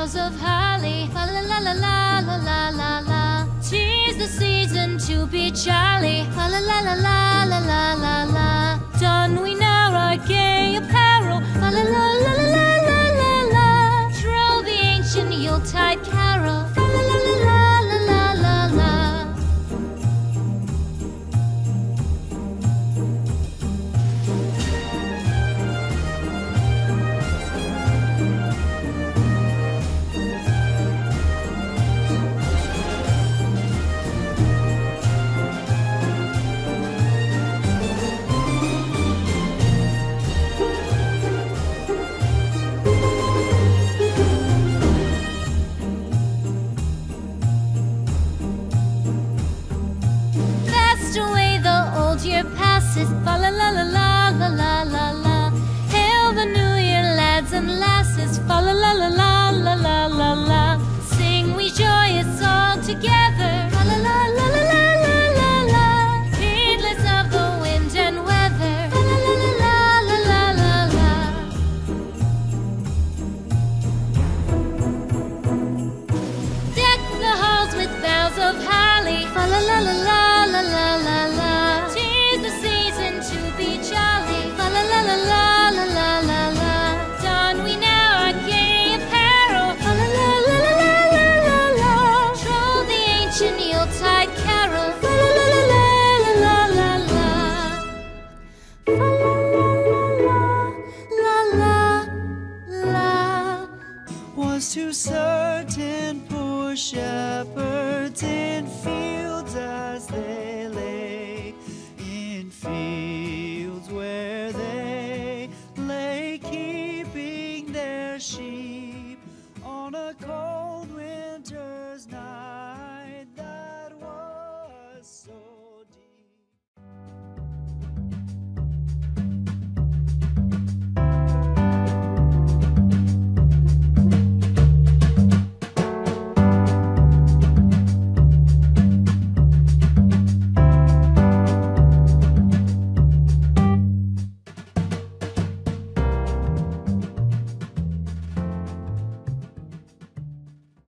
boughs of holly. Fa la la la la la la la la. 'Tis the season to be jolly. Fa la la la la la la la la. Don we now our gay apparel. Fa la la la la la la la la. Troll the ancient Yuletide carol. Fa la la la la la la la la. Fast away the old year passes. Fa la